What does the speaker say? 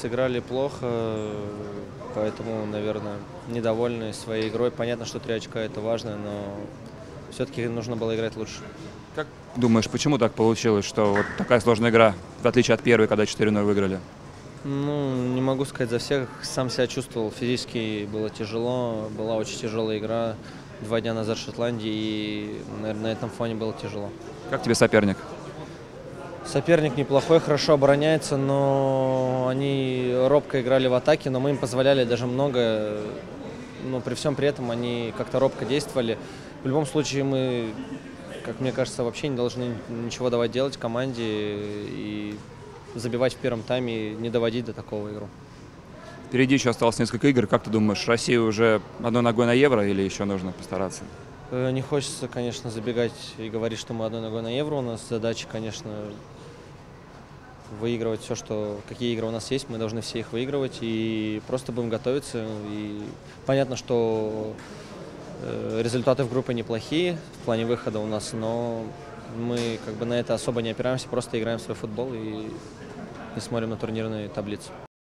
сыграли плохо, поэтому, наверное, недовольны своей игрой. Понятно, что 3 очка – это важно, но все-таки нужно было играть лучше. Как думаешь, почему так получилось, что вот такая сложная игра, в отличие от первой, когда 4-0 выиграли? Ну, не могу сказать за всех. Сам себя чувствовал, физически было тяжело. Была очень тяжелая игра 2 дня назад в Шотландии, и, наверное, на этом фоне было тяжело. Как тебе соперник? Соперник неплохой, хорошо обороняется, но они робко играли в атаке, но мы им позволяли даже много. Но при всем при этом они как-то робко действовали. В любом случае мы, как мне кажется, вообще не должны ничего давать делать команде и забивать в первом тайме, и не доводить до такого игру. Впереди еще осталось несколько игр. Как ты думаешь, Россия уже одной ногой на Евро или еще нужно постараться? Не хочется, конечно, забегать и говорить, что мы одной ногой на Евро. У нас задача, конечно, выигрывать все, какие игры у нас есть. Мы должны все их выигрывать и просто будем готовиться. И понятно, что результаты в группе неплохие в плане выхода у нас, но мы как бы на это особо не опираемся, просто играем в свой футбол и смотрим на турнирную таблицу.